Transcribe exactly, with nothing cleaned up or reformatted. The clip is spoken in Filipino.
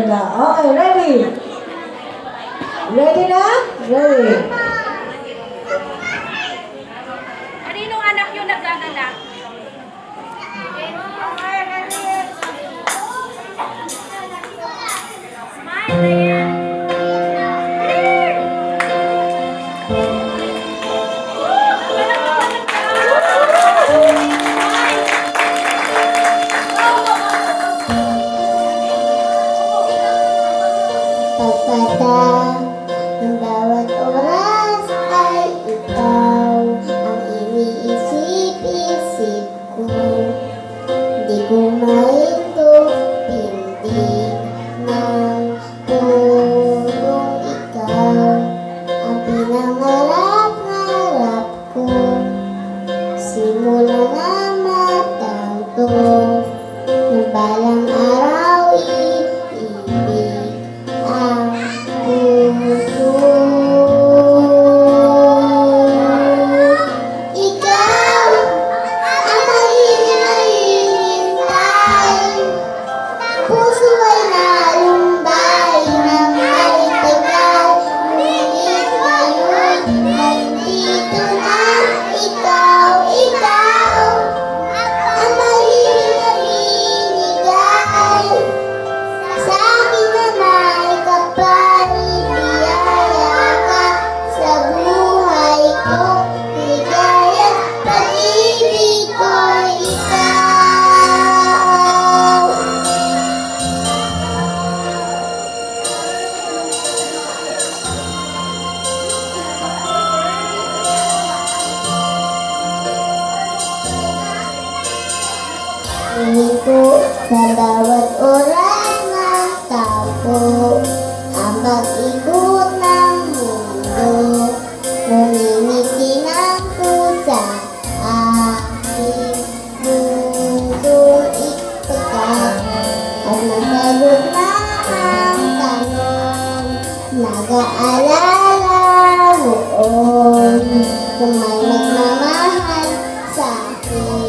nila. Okay, ready? Ready na? Ready. Kaninong anak yung nagdadala? Smile! Pagpata ng bawat oras ay ikaw ang iniisip-isip ko. Di ko mainto pindig ng purong ikaw ang pinangarap-ngarap ko. Simula na matanto ng balang araw iibig ang puso. Ikaw ang mahihintay, puso ay nalumbay ng may tagal. Ngunit ngayon nandito na ikaw, ikaw ang mahihinigay sa akin na may kapalit. Biyaya ka sa buhay ko, ligaya at pag-ibig ko, ikaw. Hinto sa bawat oras ng tapo ang pag-ikot ng mundo. Namimiti ng pusa aking pusong ipagkat at masagot na ang tanong. Nag-aalala noon kung may magmamahal sa akin.